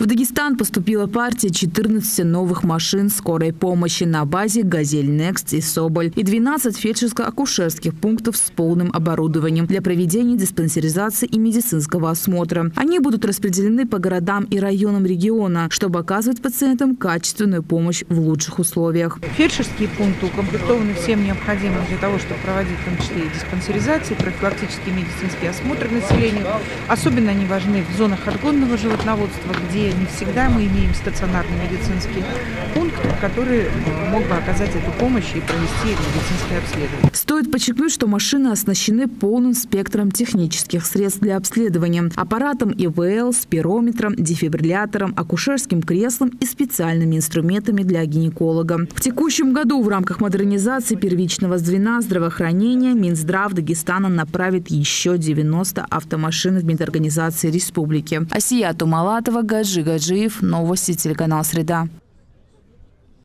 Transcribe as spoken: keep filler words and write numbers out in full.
Дагестан поступила партия четырнадцати новых машин скорой помощи на базе «Газель Некст» и «Соболь» и двенадцать фельдшерско-акушерских пунктов с полным оборудованием для проведения диспансеризации и медицинского осмотра. Они будут распределены по городам и районам региона, чтобы оказывать пациентам качественную помощь в лучших условиях. Фельдшерские пункты укомплектованы всем необходимым для того, чтобы проводить в том числе и диспансеризации, профилактические медицинские осмотры населению. Особенно они важны в зонах отгонного животноводства, где не всегда мы имеем стационарный медицинский пункт, который мог бы оказать эту помощь и провести медицинское обследование. Стоит подчеркнуть, что машины оснащены полным спектром технических средств для обследования: аппаратом И В Л, спирометром, дефибриллятором, акушерским креслом и специальными инструментами для гинеколога. В текущем году в рамках модернизации первичного звена здравоохранения Минздрав Дагестана направит еще девяносто автомашин в медорганизации республики. Асия Тумалатова, Гаджи Гаджиев, новости, телеканал «Среда».